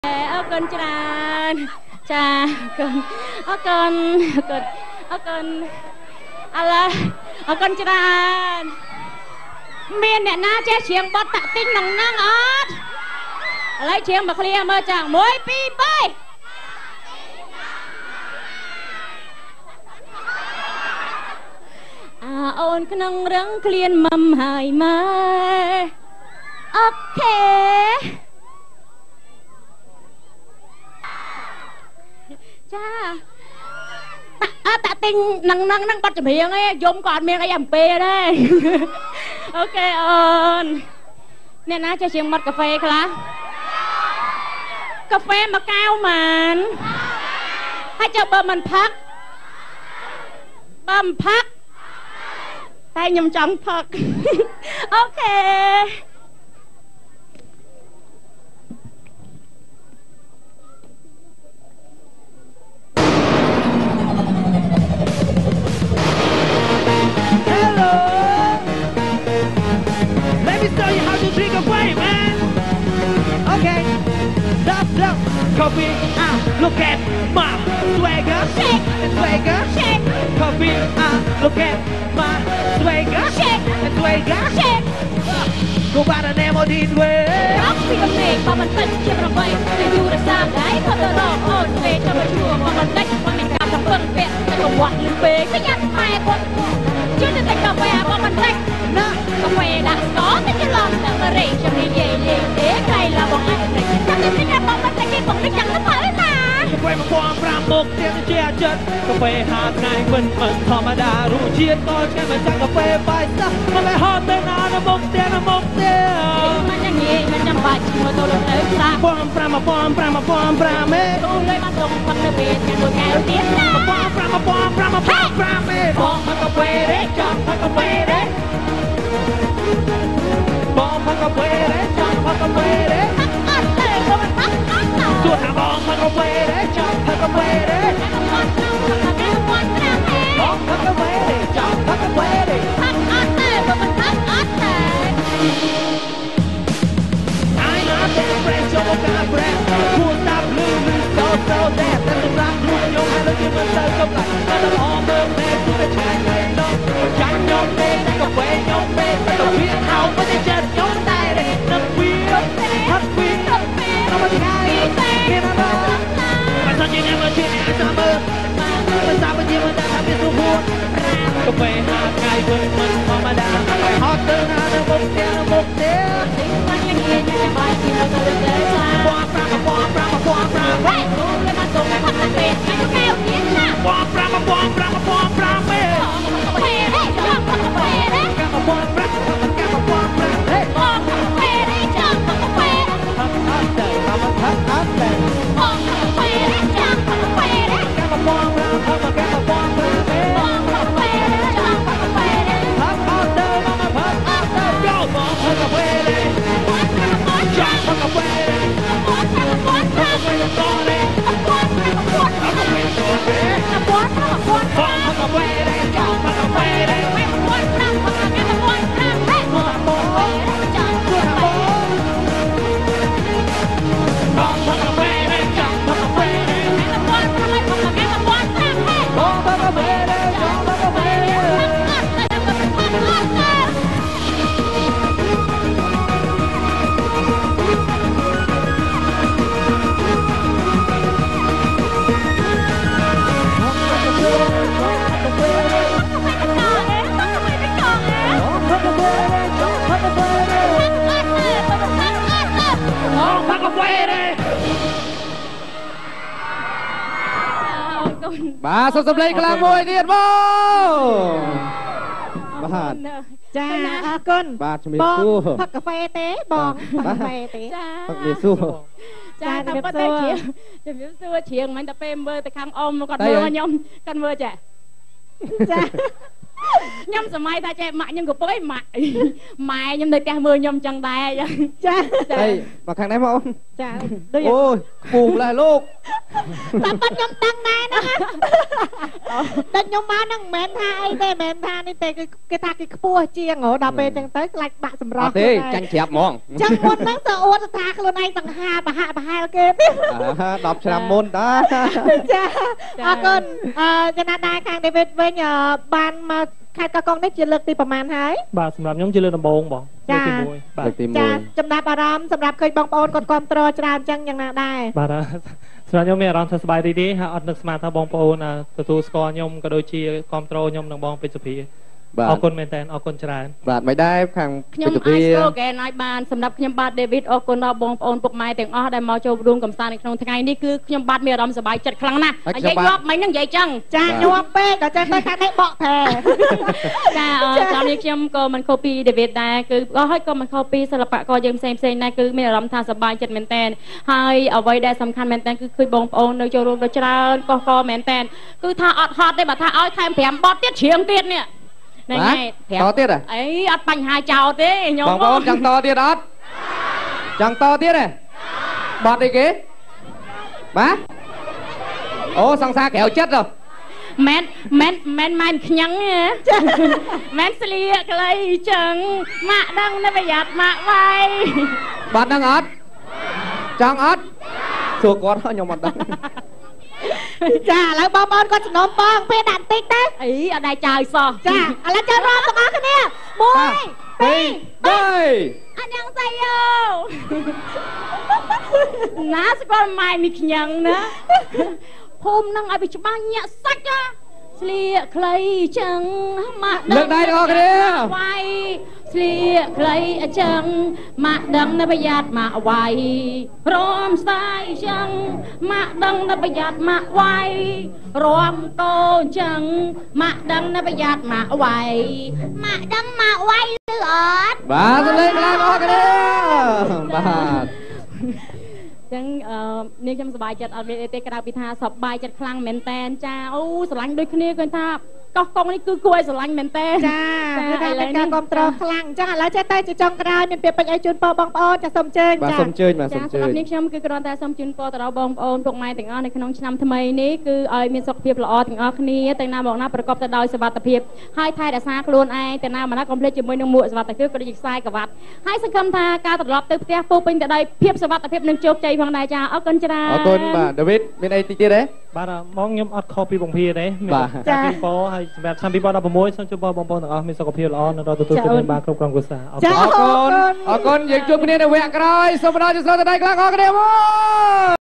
Ở con cha con ở con ala ở con cha miền nè na che chieng bọt tạ tinh nòng năng ớt lấy chieng bạc lia mơ chẳng mối pi bơi ôn cái nông răng clean mầm hài mơ ok cha tạ tinh năng bắt chụp miệng ấy dùng còn miệng ấy làm pê đây ok ôn nè na cho chieng mất cà phê khá cà phê mà cao màn hay cho bơm mìnhพักtay nhầm trong thật ok Hello. Let me show you how to drink a way, man. Okay. Stop. Coffee. Look at my swagger. Shake. Swagger. Shake. Coffee. Look at my swagger. Shake. Swagger. Shake. Go by the name of Deanway. Rock vì con này mà mình thích chiếc nó vậy để dù là sao đấy không được đâu ôn về cho mình chùa mà mình thích mà mình cảm thầm vâng vẹn cho mình quạt lên về cái nhát mai con chứ đừng thích cà phê mà mình thích cà phê đã có cái chứ lòng đang mà rỉ cho mình về để này là bọn anh này chắc chắn thích ra bọn mình thích cái bọn nó chẳng nó phải mà Cà phê mà quang pram bốc tiếng che chân cà phê hạt ngày mìnhธรรมดารู้เชียนก็แค่มาจากกาแฟไปซะมันเลยฮอตเต้นนานบกเตี้ยมันยังงี้มันยังบาดชิมมาตัวลงเลยซะปอมปรามเอ้ตัวเลยมาตรงฟังเบียดกันตัวแก้วเตี้ยนะปอมปรามเอ้ปอมพักกาแฟเด้จับพักกาแฟเด้ปอมพักกาแฟเด้จับพักกาแฟเด้พักอัดเลยเพราะมันพักอัดเลยส่วนปอมพักกาแฟเด้จับพักกาแฟเด้ปอมพักกาแฟเด้จับพักกาแฟเด้พักอัดเลยเพราะมันพักอัดเลย I'm not that fresh, so I got breath. Cool stop, lose, so that. That's the rock, move your hand, look at myself, so like. But I'm all the way to the chain, no. Chanh your day, take away your face. But the wheel out, but it's just your day. The wheel, hot wheel, no one can get a ball. Mà sao chị never change it, I'm a. Mà sao bây giờ mình đã làm việc số buồn. Cà phê hạt ngày mình thầm đa. Phải hot từ nào nó bốc tia. Bài thì nó được lấy ra Quang pram Hey! Tôi lên mà dùng cái thật là tuyệt Cái nó kêu tiến nè Quang pram ê Quang pram đấy Quang pram đấy Quang pram đấy Quang pram đấy bà sắp sắp lấy cái môi điện vô bà จ้าอากุน bà chuẩn bị บองสู้พักกาแฟเต้บองพักกาแฟเต้ bắt bịสู้ Cha ta có tới chiều Chùm yếu xưa chiều Mình ta bê mơ ta khăn ôm Còn mơ mà nhông Còn mơ chả จ้าខ្ញុំសម័យថាចេះម៉ាក់ខ្ញុំក៏ពុកឯម៉ាក់ម៉ែខ្ញុំនៅផ្ទះមើលខ្ញុំចឹងដែរអញ្ចឹងចាអីមកខាងនេះមកអូនចាដូចអូយពូម្លេះលោកតែបាត់ខ្ញុំដឹងដែរណាតែខ្ញុំមកហ្នឹងមិនមែនថាអីទេមិនមែនថានេះទេគេថាគេខ្ពស់ជាងដល់ពេលចឹងទៅខ្លាចបាក់សម្រអស់ត់ទេចាញ់ច្រាប់ហ្មងចឹងមុនហ្នឹងទៅអួតថាខ្លួនឯងសង្ហាប្រហាក់ប្រហែលគេទៀត 10ឆ្នាំមុនតាចាអរគុណចំណាត់ដែរខាង David វិញបានមកខេត្តកោះកុងនេះជាលើកទីប្រហែលហើយបាទសម្រាប់ខ្ញុំជាលើកដំបូងបងលើកទី1បាទលើកទីចាចំណាប់អារម្មណ៍សម្រាប់ឃើញបងប្អូនគាត់គ្រប់គ្រងច្រើនចឹងយ៉ាងណាដែរបាទសម្រាប់ខ្ញុំមានអារម្មណ៍ថាសប្បាយរីករាយហើយអត់នឹកស្មានថាបងប្អូនទទួលស្គាល់ខ្ញុំក៏ដូចជាគ្រប់គ្រងខ្ញុំនិងបងពេជ្រសុភាអរគុណមែនតើអរគុណច្រើនបាទមិនដែរខាងខ្ញុំអាចស្គាល់កែនឲ្យបានសម្រាប់ខ្ញុំបាទ David អរគុណដល់បងប្អូនពុកម៉ែទាំងអស់ដែលមកចូលរួមកំសាន្តនៅក្នុងថ្ងៃនេះគឺខ្ញុំបាទមានអារម្មណ៍សប្បាយចិត្តខ្លាំងណាស់និយាយយកមិញហ្នឹងនិយាយចឹងចាញាប់ពេកដល់ចឹងទៅខាងនេះបកប្រែចាតាមនេះខ្ញុំក៏មិនខុសពី David ដែរគឺហើយក៏មិនខុសពីសិល្បករយើងផ្សេងដែរគឺមានអារម្មណ៍ថាសប្បាយចិត្តមែនតើហើយអ្វីដែលសំខាន់មែនតើគឺឃើញបងប្អូននៅចូលរួមដល់ច្រើនកកមែនតើគឺថាអត់ហត់ទេបើថាឲ្យថែម5បទទៀតច្រៀងទៀតនេះណែ5 តទៀតអីអត់បញ្ហាចោលទេខ្ញុំបងប្អូនចង់តទៀតអត់ចង់តទៀតទេបត់អីគេបាទអូសង្សារក្រៅចិត្តហ៎មិនខ្ញឹងចាមិនស្លៀកខ្លីចឹងម៉ាក់ដឹងនៅប្រយ័ត្នម៉ាក់វាយបាត់ហ្នឹងអត់ចង់អត់សួរគាត់ខ្ញុំអត់ដឹងចាឥឡូវបងប្អូនគាត់សំណូមបងពេលដាក់បន្តិចទៅអីអត់ដែរចៅសោះចាឥឡូវចូលរួមទាំងអស់គ្នា1 2 3អញ្ញងសាយោណាស្គាល់ម៉ែមីខ្ញឹងណាភូមិនឹងឲ្យវាច្បាស់ញាក់សាច់ណាស្លៀកខ្លីចឹងម៉ាក់លើកដៃទាំងអស់គ្នាវាយស្លៀកខ្លីចឹងម៉ាក់ដឹងនៅប្រយ័ត្នម៉ាក់វាយរំសាយចឹងម៉ាក់ដឹងនៅប្រយ័ត្នម៉ាក់វាយរំកូនចឹងម៉ាក់ដឹងនៅប្រយ័ត្នម៉ាក់វាយម៉ាក់ដឹងម៉ាក់វាយឬអត់បាទសម្លេងខ្លាំងអស់គ្នាបាទចឹងនេះខ្ញុំសប្បាយចិត្តអត់មានអីទេក្រៅពីថាសប្បាយចិត្តខ្លាំងមែនតែនចាអូស្រឡាញ់ដូចគ្នាឃើញថាកោះកុងនេះគឺគួរឲ្យស្រឡាញ់មែនតែនចាគឺថាមានការគ្រប់គ្រងខ្លាំងចឹងឥឡូវចេះតែជាចុងក្រោយមានពាក្យពេចន៍អីជូនបងប្អូនចាសូមអញ្ជើញបាទចាសូមអញ្ជើញបាទសូមអញ្ជើសម្រាប់ញនេះខ្ញុំគឺគ្រាន់តែសូមជូនពរទៅដល់បងប្អូនពុកម៉ែទាំងអស់នៅក្នុងឆ្នាំថ្មីនេះគឺឲ្យមានសុខភាពល្អទាំងអស់គ្នាទាំងណាមកណាប្រកបទៅដោយសុវត្ថិភាពហើយថែរក្សាខ្លួនឯងទាំងណាមកណាកុំភ្លេចជាមួយនឹងមួកសុវត្ថិភាពក៏ដូចជាខ្សែក្រវ៉ាត់ហើយសង្ឃឹមថាការត្រឡប់ទៅផ្ទះពោពេញទៅដោយភាពសុវត្ថិភាពនិងជោគជ័យផងដែរចាអរគុណច្រើនអរគុណបាទ David មានអីតិចទៀតទេបាទបងខ្ញុំអត់ខុសពីបងភាទេមានការពីពរហើយសម្រាប់ឆ្នាំ2016សូមជូនពរបងប្អូនទាំងអស់មានសុខភាពល្អនិងរកទទួលទានបានគ្រប់ក្រុមគ្រួសារអរគុណអរគុណយើងជួបគ្នានៅវគ្គក្រោយសូមបន្តជម្រាបទៅដៃខ្លាំងអរគ្នាមក